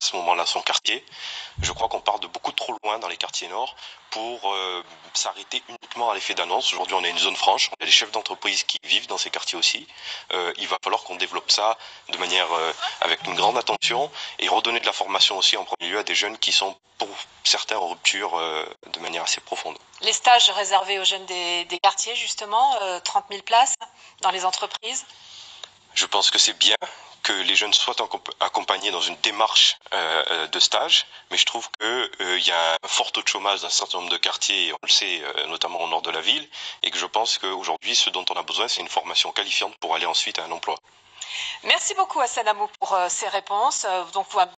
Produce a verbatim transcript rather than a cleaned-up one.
ce moment-là son quartier. Je crois qu'on part de beaucoup trop loin dans les quartiers nord pour euh, s'arrêter uniquement à l'effet d'annonce. Aujourd'hui, on a une zone franche, on a des chefs d'entreprise qui vivent dans ces quartiers aussi. Euh, il va falloir qu'on développe ça de manière euh, avec une grande attention et redonner de la formation aussi en premier lieu à des jeunes qui sont pour certains en rupture euh, de manière assez profonde. Les stages réservés aux jeunes des, des quartiers, justement, euh, trente mille places dans les entreprises. Je pense que c'est bien que les jeunes soient accompagnés dans une démarche euh, de stage, mais je trouve qu'il euh, y a un fort taux de chômage dans un certain nombre de quartiers, et on le sait, euh, notamment au nord de la ville, et que je pense qu'aujourd'hui, ce dont on a besoin, c'est une formation qualifiante pour aller ensuite à un emploi. Merci beaucoup Hassan Amou pour euh, ces réponses. Euh, donc,